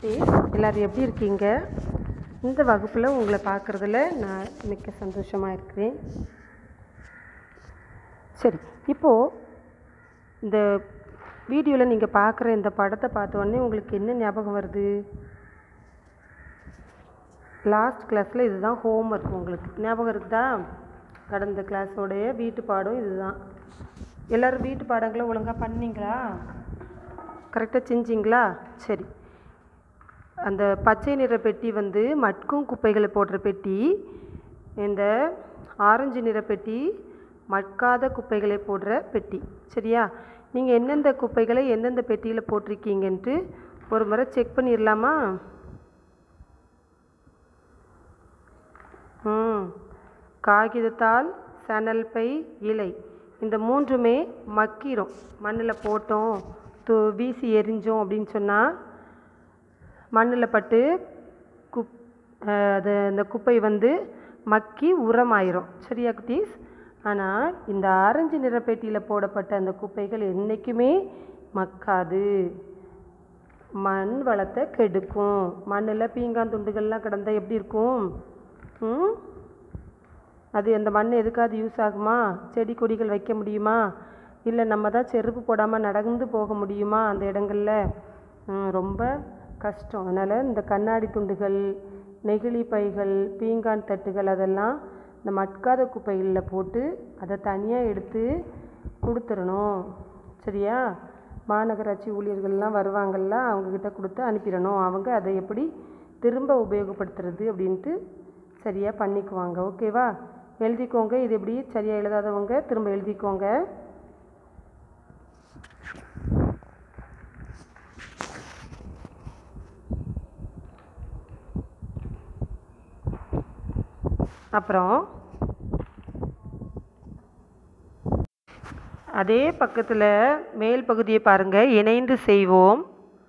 குட்டீஸ், எல்லோரும் எப்படி இருக்கீங்க? இந்த வகுப்பில் உங்களை பார்க்குறதுல நான் மிக்க சந்தோஷமாக இருக்கிறேன். சரி, இப்போது இந்த வீடியோவில் நீங்கள் பார்க்குற இந்த படத்தை பார்த்த உடனே உங்களுக்கு என்ன ஞாபகம் வருது? லாஸ்ட் கிளாஸில் இதுதான் ஹோம் ஒர்க். உங்களுக்கு ஞாபகம் இருக்குதா? கடந்த கிளாஸோடைய வீட்டு பாடம் இதுதான். எல்லோரும் வீட்டு பாடங்களை ஒழுங்காக பண்ணீங்களா? கரெக்டாக செஞ்சிங்களா? சரி, அந்த பச்சை நிற பெட்டி வந்து மட்கும் குப்பைகளை போடுற பெட்டி, இந்த ஆரஞ்சு நிற பெட்டி மட்காத குப்பைகளை போடுற பெட்டி. சரியா? நீங்கள் எந்தெந்த குப்பைகளை எந்தெந்த பெட்டியில் போட்டிருக்கீங்கன்ட்டு ஒரு முறை செக் பண்ணிடலாமா? காகிதத்தாள், சணல் பை, இலை, இந்த மூன்றுமே மக்கிரும். மண்ணில் போட்டோம், வீசி எரிஞ்சோம் அப்படின்னு சொன்னால் மண்ணில் பட்டு அந்த குப்பை வந்து மக்கி உரமாயிரும். சரியா குட்டீஸ்? ஆனால் இந்த ஆரஞ்சு நிற பெட்டியில் போடப்பட்ட அந்த குப்பைகள் என்றைக்குமே மக்காது, மண் வளத்தை கெடுக்கும். மண்ணில் பீங்கான் துண்டுகள்லாம் கிடந்தால் எப்படி இருக்கும்? அது அந்த மண் எதுக்காவது யூஸ் ஆகுமா? செடி கொடிகள் வைக்க முடியுமா? இல்லை நம்ம தான் செருப்பு போடாமல் நடந்து போக முடியுமா அந்த இடங்களில்? ரொம்ப கஷ்டம். அதனால் இந்த கண்ணாடி துண்டுகள், நெகிழி பைகள், பீங்கான் தட்டுகள் அதெல்லாம் இந்த மட்காத குப்பைகளில் போட்டு அதை தனியாக எடுத்து கொடுத்துடணும். சரியா? மாநகராட்சி ஊழியர்கள்லாம் வருவாங்கள்ல, அவங்கக்கிட்ட கொடுத்து அனுப்பிடணும். அவங்க அதை எப்படி திரும்ப உபயோகப்படுத்துறது அப்படின்ட்டு சரியாக பண்ணிக்குவாங்க. ஓகேவா? எழுதிக்கோங்க. இது எப்படி சரியாக எழுதாதவங்க திரும்ப எழுதிக்கோங்க. அப்புறம் அதே பக்கத்தில் மேல் பகுதியை பாருங்கள். இணைந்து செய்வோம்.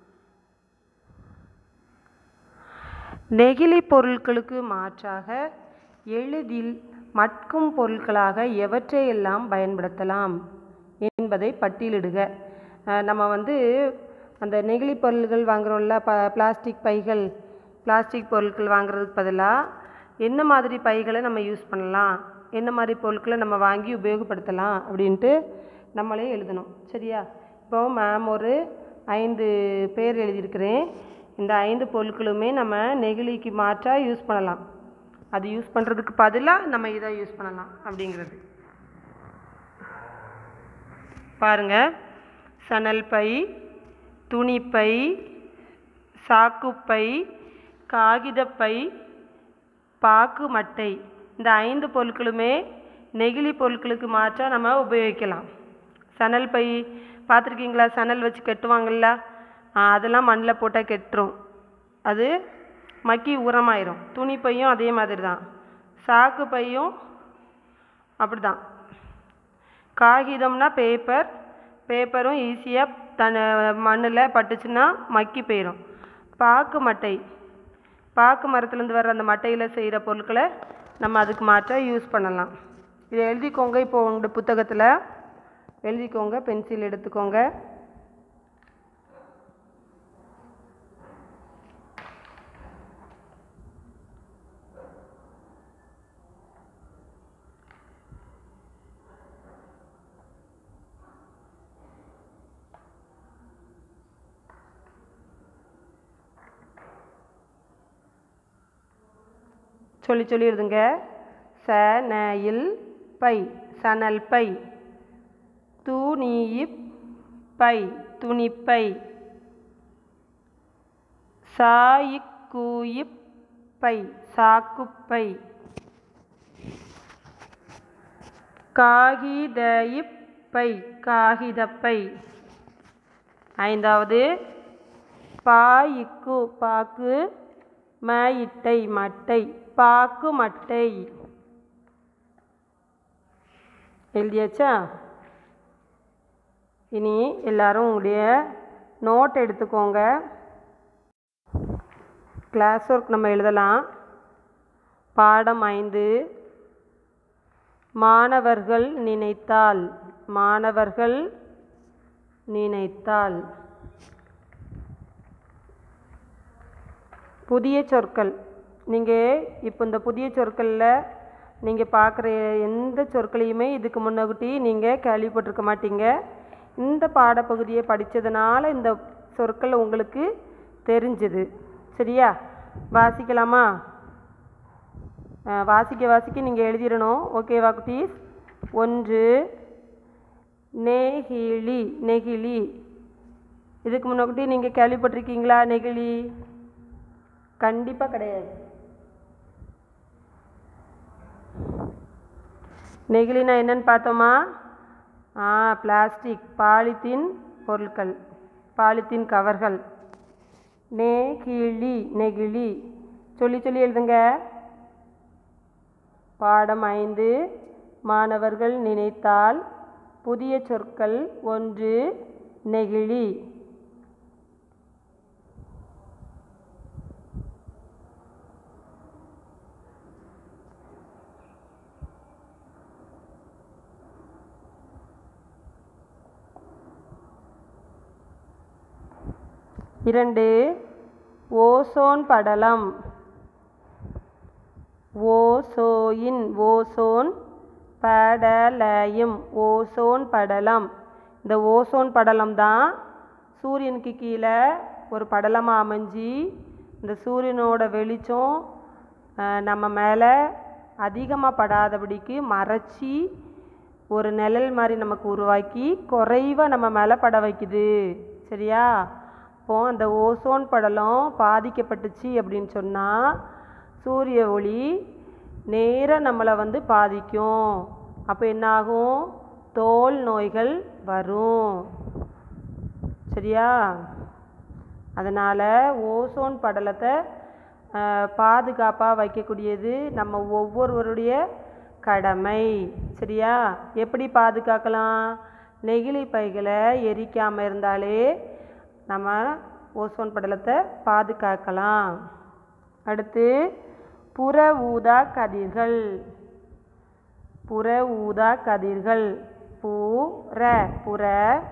நெகிழி பொருட்களுக்கு மாற்றாக எளிதில் மட்கும் பொருட்களாக எவற்றையெல்லாம் பயன்படுத்தலாம் என்பதை பட்டியலிடுக. நம்ம வந்து அந்த நெகிழி பொருட்கள் வாங்குகிறோம்ல, பிளாஸ்டிக் பைகள், பிளாஸ்டிக் பொருட்கள் வாங்குறதுக்கு பதிலாக என்ன மாதிரி பைகளை நம்ம யூஸ் பண்ணலாம், என்ன மாதிரி பொருட்களை நம்ம வாங்கி உபயோகப்படுத்தலாம் அப்படின்ட்டு நம்மளே எழுதணும். சரியா? இப்போ மேம் ஒரு 5 பேர் எழுதியிருக்கிறேன். இந்த 5 பொருட்களுமே நம்ம நெகிழிக்கு மாற்றாக யூஸ் பண்ணலாம். அது யூஸ் பண்ணுறதுக்கு பதிலாக நம்ம இதை யூஸ் பண்ணலாம் அப்படிங்கிறது பாருங்கள். சணல் பை, துணிப்பை, சாக்குப்பை, காகிதப்பை, பாக்கு மட்டை, இந்த 5 பொருட்களுமே நெகிழி பொருட்களுக்கு மாற்றாக நம்ம உபயோகிக்கலாம். சணல் பை பார்த்துருக்கீங்களா? சணல் வச்சு கட்டுவாங்கள்ல, அதெல்லாம் மண்ணில் போட்டால் கெட்டுரும், அது மக்கி உரமாயிரும். துணிப்பையும் அதே மாதிரி தான், சாக்கு பையும் அப்படி தான். காகிதம்னா பேப்பரும் ஈஸியாக மண்ணில் பட்டுச்சுன்னா மக்கி போயிடும். பாக்கு மட்டை, பாக்கு மரத்துலேருந்து வர்ற அந்த மட்டையில் செய்கிற பொருட்களை நம்ம அதுக்கு மாற்ற யூஸ் பண்ணலாம். இதை எழுதிக்கோங்க. இப்போ உங்களோட புத்தகத்தில் எழுதிக்கோங்க. பென்சில் எடுத்துக்கோங்க. சொல்லி எழுதுங்க. சணல் பை, சணல் பை. துணிப்பை, துணிப்பை. சாக்குப்பை, சாக்குப்பை. காகிதப்பை, காகிதப்பை. 5வது பாய்க்கு, பாக்கு மட்டை, மட்டை, பாக்கு மட்டை. எழுதியாச்சா? இனி எல்லாரும் உங்களுடைய நோட் எடுத்துக்கோங்க. கிளாஸ் ஒர்க் நம்ம எழுதலாம். பாடம் 5, மாணவர்கள் நினைத்தால், மாணவர்கள் நினைத்தால். புதிய சொற்கள். நீங்கள் இப்போ இந்த புதிய சொற்களில் நீங்கள் பார்க்குற எந்த சொற்களையுமே இதுக்கு முன்னாடி நீங்கள் கேள்விப்பட்டிருக்க மாட்டீங்க. இந்த பாடப்பகுதியை படித்ததுனால இந்த சொற்கள் உங்களுக்கு தெரிஞ்சுது. சரியா? வாசிக்கலாமா? வாசிக்க நீங்கள் எழுதிடணும். ஓகேவா குட்டீஸ்? 1 நெகிழி. நெகிழி இதுக்கு முன்னாடி நீங்கள் கேள்விப்பட்டிருக்கீங்களா? நெகிழி கண்டிப்பாக கிடையாது. நெகிழினா என்னன்னு பார்த்தோமா? பிளாஸ்டிக், பாலித்தீன் பொருட்கள், பாலித்தீன் கவர்கள். நெகிழி. நெகிழி சொல்லி சொல்லி எழுதுங்க. பாடம் 5 மாணவர்கள் நினைத்தால். புதிய சொற்கள். 1 நெகிழி. இரண்டு ஓசோன் படலம். ஓசோயின் ஓசோன் படலம். ஓசோன் படலம். இந்த ஓசோன் படலம் தான் சூரியனுக்கு கீழே ஒரு படலமாக அமைஞ்சி இந்த சூரியனோட வெளிச்சம் நம்ம மேலே அதிகமாக படாதபடிக்கு மறைச்சி ஒரு நிழல் மாதிரி நமக்கு உருவாக்கி குறைவாக நம்ம மேலே பட வைக்குது. சரியா? அப்போது அந்த ஓசோன் படலம் பாதிக்கப்பட்டுச்சு அப்படின்னு சொன்னால் சூரிய ஒளி நேராக நம்மளை பாதிக்கும். அப்போ என்னாகும்? தோல் நோய்கள் வரும். சரியா? அதனால் ஓசோன் படலத்தை பாதுகாப்பாக வைக்கக்கூடியது நம்ம ஒவ்வொருவருடைய கடமை. சரியா? எப்படி பாதுகாக்கலாம்? நெகிழி பைகளை எரிக்காமல் இருந்தாலே நம்ம ஓசோன் படலத்தை பாதுகாக்கலாம். அடுத்து புற ஊதா கதிர்கள். புற ஊதா கதிர்கள். புற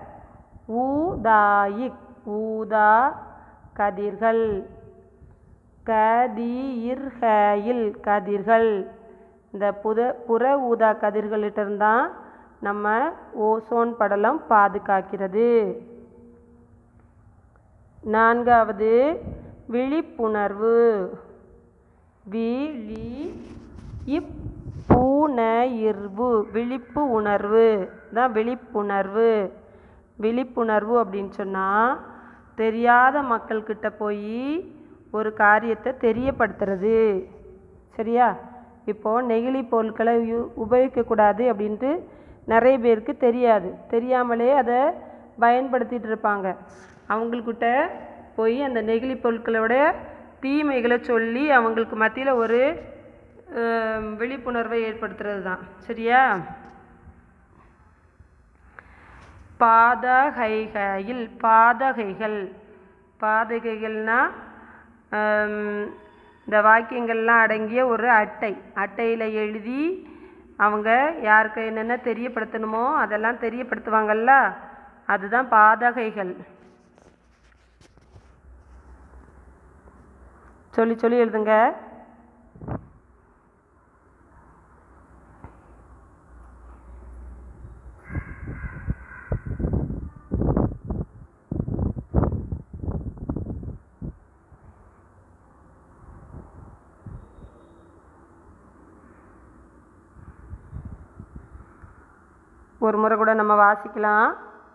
ஊதாயிக் ஊதா கதிர்கள். கதிர்கள் கதிர்கள். இந்த புற ஊதா கதிர்களிட்டிருந்தான் நம்ம ஓசோன் படலம் பாதுகாக்கிறது. 4வது விழிப்புணர்வு. விழிப்புணர்வு. விழிப்பு உணர்வு தான் விழிப்புணர்வு. விழிப்புணர்வு அப்படின்னு சொன்னால் தெரியாத மக்கள்கிட்ட போய் ஒரு காரியத்தை தெரியப்படுத்துறது. சரியா? இப்போது நெகிழி பொருட்களை உபயோகிக்கக்கூடாது அப்படின்ட்டு நிறைய பேருக்கு தெரியாது. தெரியாமலே அதை பயன்படுத்திகிட்டு இருப்பாங்க. அவங்கக்கிட்ட போய் அந்த நெகிழி பொருட்களோட தீமைகளை சொல்லி அவங்களுக்கு மத்தியில் ஒரு விழிப்புணர்வை ஏற்படுத்துறது தான். சரியா? பாதகைகள். பாதகைகள். பாதகைகள்னால் இந்த வாக்கியங்கள்லாம் அடங்கிய ஒரு அட்டை. அட்டையில் எழுதி அவங்க யாருக்கு என்னென்ன தெரியப்படுத்தணுமோ அதெல்லாம் தெரியப்படுத்துவாங்கள்ல, அதுதான் பாதகைகள். சொல்லி சொல்லி எழுதுங்க. ஒரு முறை கூட நம்ம வாசிக்கலாம்.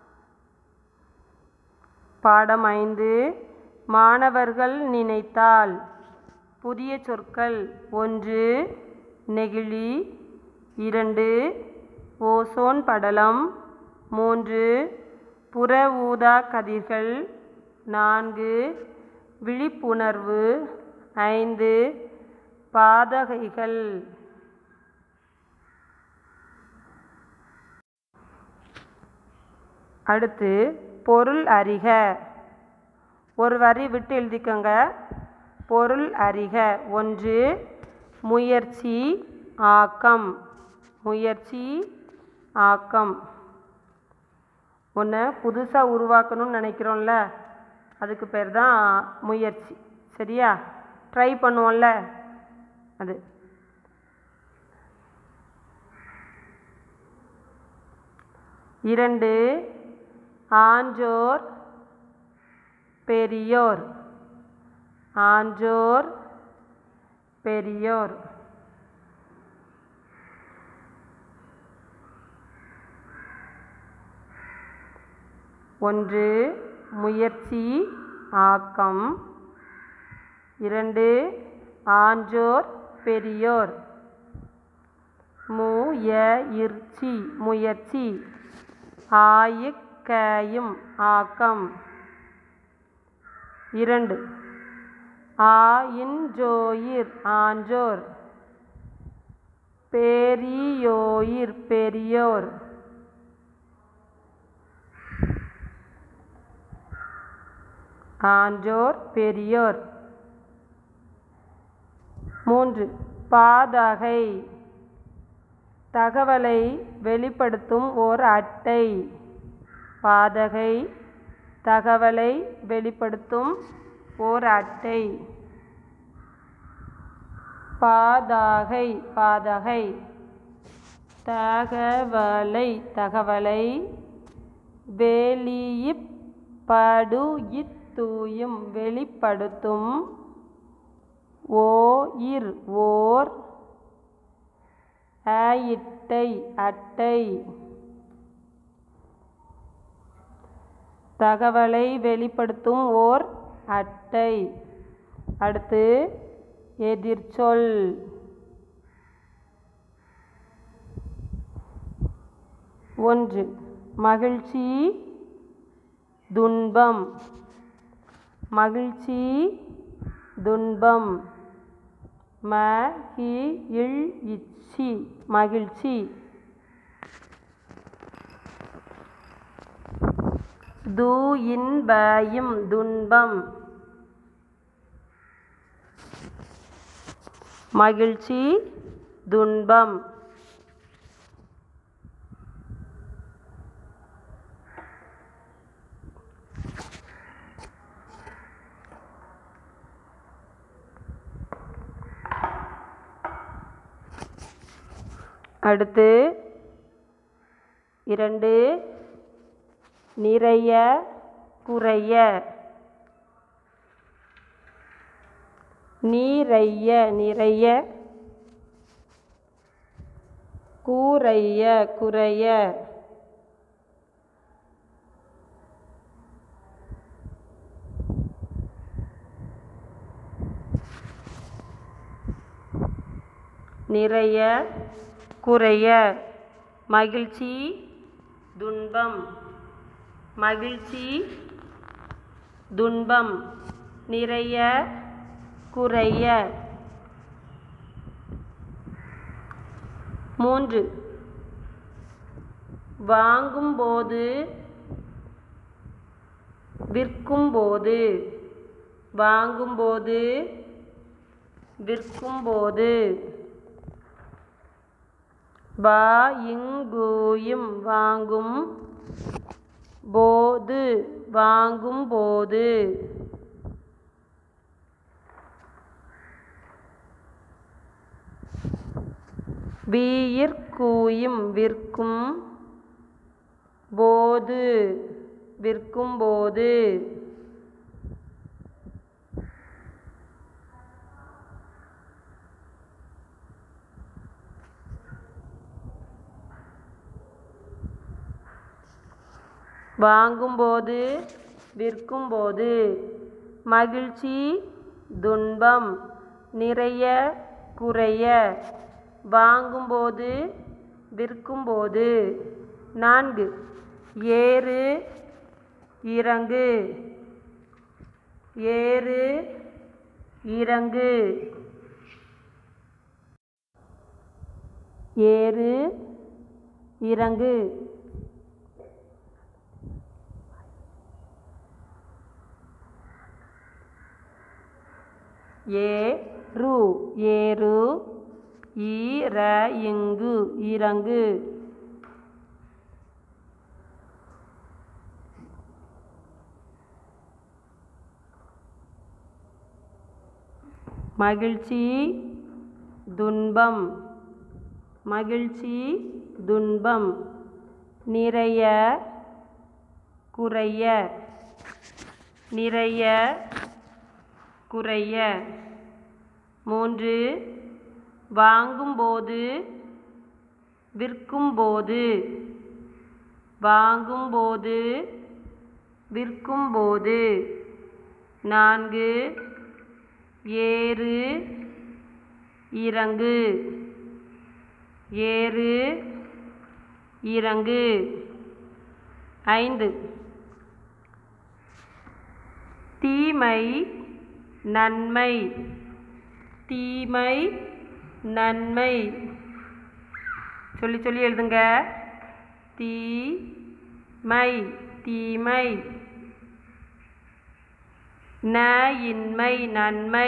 பாடம் 5 மாணவர்கள் நினைத்தால். புதிய சொற்கள். 1 நெகிழி. 2 ஓசோன் படலம். 3 புற ஊதா கதிர்கள். 4 விழிப்புணர்வு. 5 பாதகைகள். அடுத்து பொருள் அறிக. ஒரு வரி விட்டு எழுதிக்கோங்க. பொருள் அறிக. 1 முயற்சி ஆக்கம். முயற்சி ஆக்கம். ஒன்று புதுசாக உருவாக்கணும்னு நினைக்கிறோம்ல, அதுக்கு பேர் தான் முயற்சி. சரியா? ட்ரை பண்ணுவோம்ல அது. இரண்டு ஆன்றோர் பெரியோர். ஆன்றோர் பெரியோர். ஒன்று முயற்சி ஆக்கம். இரண்டு ஆன்றோர் பெரியோர். முயற்சி முயற்சி. ஆயிக்கையும் ஆக்கம். இரண்டு ஆயின்றோயிர் ஆன்றோர். பெரியோயிர் பெரியோர். ஆன்றோர் பெரியோர். மூன்று பாதகை. தகவலை வெளிப்படுத்தும் ஓர் அட்டை. பாதகை தகவலை வெளிப்படுத்தும் ஓர் அட்டை. பாதகை பாதகை. தகவலை தகவலை வெளிப்படுத்தும் வெளிப்படுத்தும் ஓர் அட்டை அட்டை. தகவலை வெளிப்படுத்தும் ஓர் அட்டை. அடுத்து எதிர்ச்சொல். ஒன்று மகிழ்ச்சி துன்பம். மகிழ்ச்சி துன்பம். மகிழ்ச்சி மகிழ்ச்சி. துன்பம் துன்பம். மகிழ்ச்சி துன்பம். அடுத்து இரண்டு நிறைய குறைய. நிறைய நிறைய. குறைய குறைய. நிறைய குறைய. மகிழ்ச்சி துன்பம். மகிழ்ச்சி துன்பம். நிறைய குறைய. மூன்று வாங்கும்போது விற்கும்போது. வாங்கும்போது விற்கும்போது. வாங்குயும் வாங்கும் போது வாங்கும்போது. விற்கும் விற்கும் போது விற்கும்போது. வாங்கும்போது விற்கும்போது. மகிழ்ச்சி துன்பம். நிறைய குறைய. வாங்கும்போது விற்கும்போது. நான்கு ஏறு இறங்கு. ஏறு இறங்கு. ஏறு இறங்கு. ஏறு ஏறு. இறங்கு இறங்கு. மகிழ்ச்சி துன்பம் மகிழ்ச்சி துன்பம். நிறைய குறைய நிறைய குறைய. 3 வாங்கும்போது விற்கும்போது வாங்கும்போது விற்கும்போது. 4 ஏறு இறங்கு ஏறு இறங்கு. 5 தீமை நன்மை தீமை நன்மை. சொல்லி சொல்லி எழுதுங்க. தீமை தீமை. இன்மை நன்மை.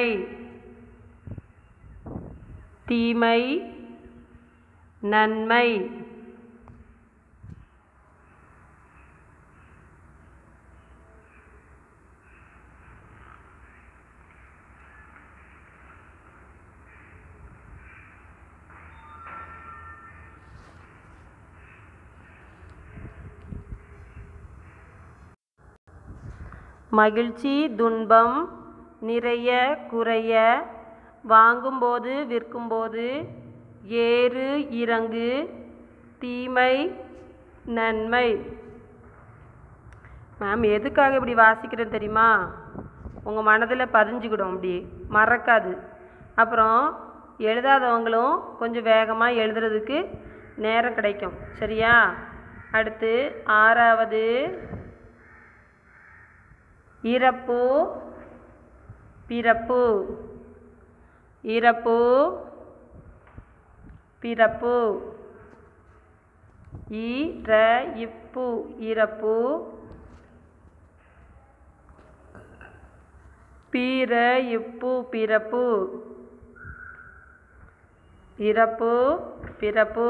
தீமை நன்மை. மகிழ்ச்சி துன்பம் நிறைய குறைய வாங்கும்போது விற்கும்போது ஏறு இறங்கு தீமை நன்மை. மேம் எதுக்காக இப்படி வாசிக்கிறேன்னு தெரியுமா? உங்கள் மனதில் பதிஞ்சுக்கிடும், அப்படி மறக்காது. அப்புறம் எழுதாதவங்களும் கொஞ்சம் வேகமாக எழுதுறதுக்கு நேரம் கிடைக்கும். சரியா? அடுத்து 6வது இறப்பு பிறப்பு இறப்பு பிறப்பு. இப்பு இறப்பு இப்பு பிறப்பு இறப்பு பிறப்பு.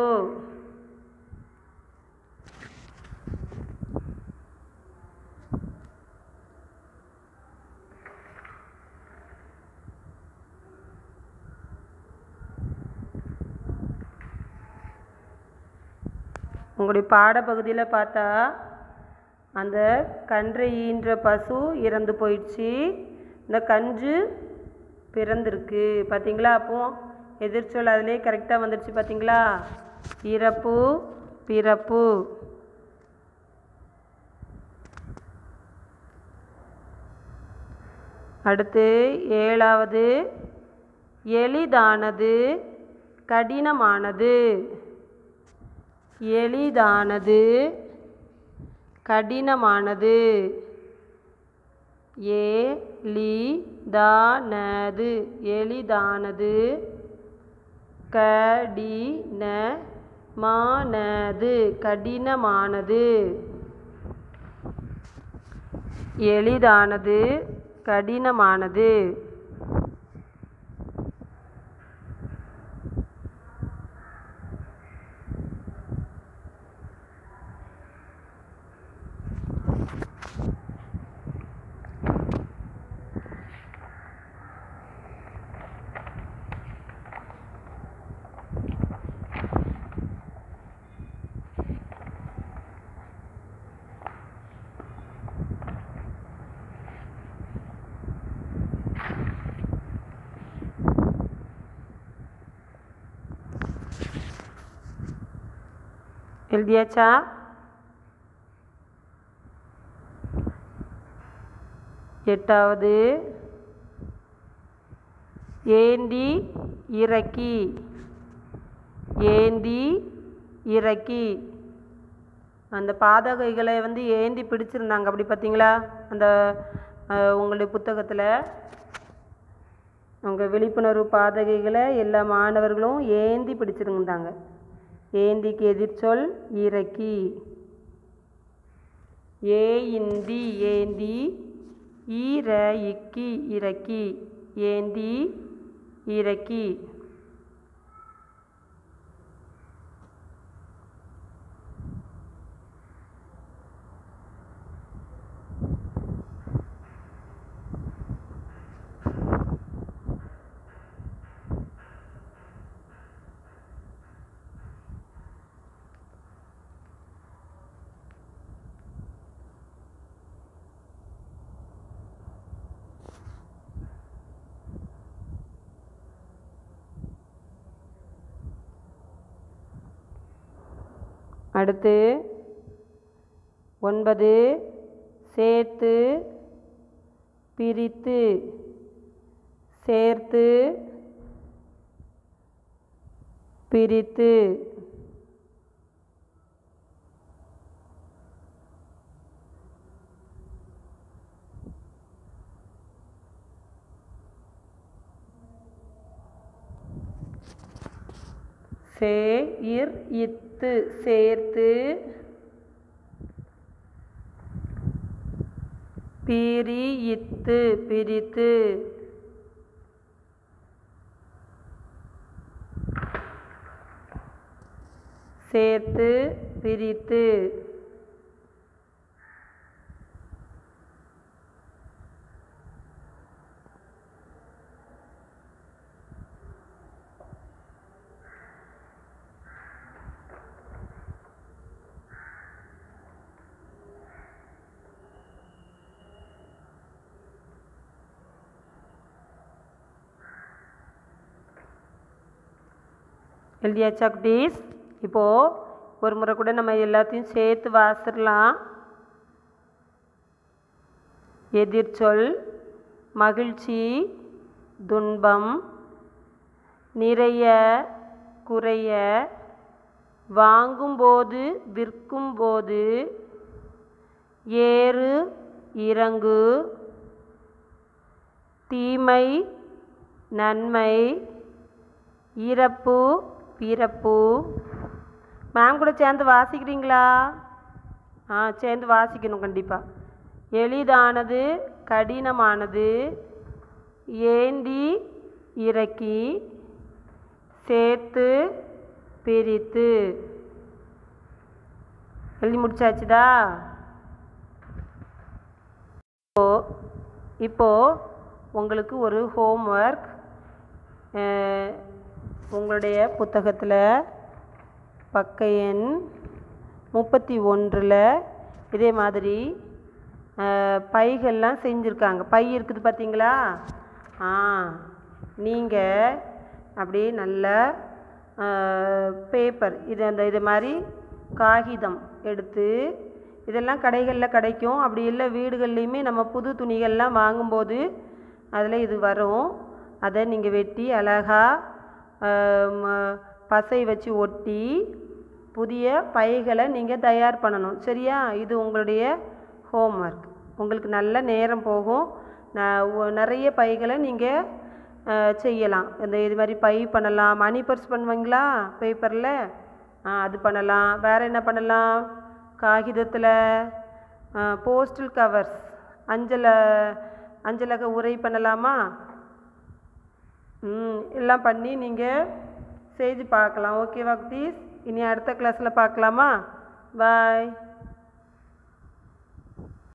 உங்களுடைய பாடப்பகுதியில் பார்த்தா அந்த கன்றை ஈன்ற பசு இறந்து போயிடுச்சு, இந்த கன்று பிறந்திருக்கு. பார்த்தீங்களா? அப்போ எதிர்ச்சொல் அதிலே கரெக்டாக வந்துடுச்சு. பார்த்தீங்களா? இறப்பு பிறப்பு. அடுத்து 7வது எளிதானது கடினமானது எளிதானது கடினமானது. எளிதானது எளிதானது கடினமானது கடினமானது. எளிதானது கடினமானது. எழுதியாச்சா? எட்டாவது ஏந்தி இறக்கி ஏந்தி இறக்கி. அந்த பாதகைகளை ஏந்தி பிடிச்சிருந்தாங்க. அப்படி பார்த்தீங்களா? அந்த உங்களுடைய புத்தகத்தில் உங்கள் விழிப்புணர்வு பாதகைகளை எல்லா மாணவர்களும் ஏந்தி பிடிச்சிருந்தாங்க. ஏந்திக்கு எதிர்ச்சொல் இறக்கி. ஏந்தி ஏந்தி. இக்கி இறக்கி ஏந்தி இறக்கி. அடுத்து 9 சேர்த்து பிரித்து சேர்த்து பிரித்து இத்து சேர்த்து பிரித்து பிரித்து சேர்த்து பிரித்து எழுதியாச்சா குட்டீஸ்? இப்போது ஒரு முறை கூட நம்ம எல்லாத்தையும் சேர்த்து வாசிடலாம். எதிர்ச்சொல் மகிழ்ச்சி, துன்பம், நிறைய, குறைய, வாங்கும்போது, விற்கும்போது, ஏறு, இறங்கு, தீமை, நன்மை, இறப்பு, பிறப்பு. மேம் கூட சேர்ந்து வாசிக்கிறீங்களா? சேர்ந்து வாசிக்கணும் கண்டிப்பாக. எளிதானது, கடினமானது, ஏந்தி, இறக்கி, சேர்த்து, பிரித்து. எழுதி முடிச்சாச்சுதா? இப்போது உங்களுக்கு ஒரு ஹோம்ஒர்க் உங்களுடைய புத்தகத்தில் பக்க எண் 31 இதே மாதிரி பைகள்லாம் செஞ்சுருக்காங்க. பை இருக்குது பார்த்தீங்களா? நீங்கள் அப்படியே நல்ல பேப்பர் இது மாதிரி காகிதம் எடுத்து, இதெல்லாம் கடைகளில் கிடைக்கும். அப்படி இல்லை வீடுகள்லையுமே நம்ம புது துணிகள்லாம் வாங்கும்போது அதில் இது வரும். அதை நீங்கள் வெட்டி அழகாக பசை வச்சு ஒட்டி புதிய பைகளை நீங்கள் தயார் பண்ணணும். சரியா? இது உங்களுடைய ஹோம்ஒர்க். உங்களுக்கு நல்ல நேரம் போகும். நிறைய பைகளை நீங்கள் செய்யலாம். இது மாதிரி பை பண்ணலாம். மணி பர்ஸ் பண்ணுவீங்களா பேப்பரில்? அது பண்ணலாம். வேறு என்ன பண்ணலாம்? காகிதத்தில் போஸ்டல் கவர்ஸ், அஞ்சலக உரை பண்ணலாமா? எல்லாம் பண்ணி நீங்கள் செய்து பார்க்கலாம். ஓகேவா குட்டீஸ்? இனி அடுத்த கிளாஸில் பார்க்கலாமா? பாய்.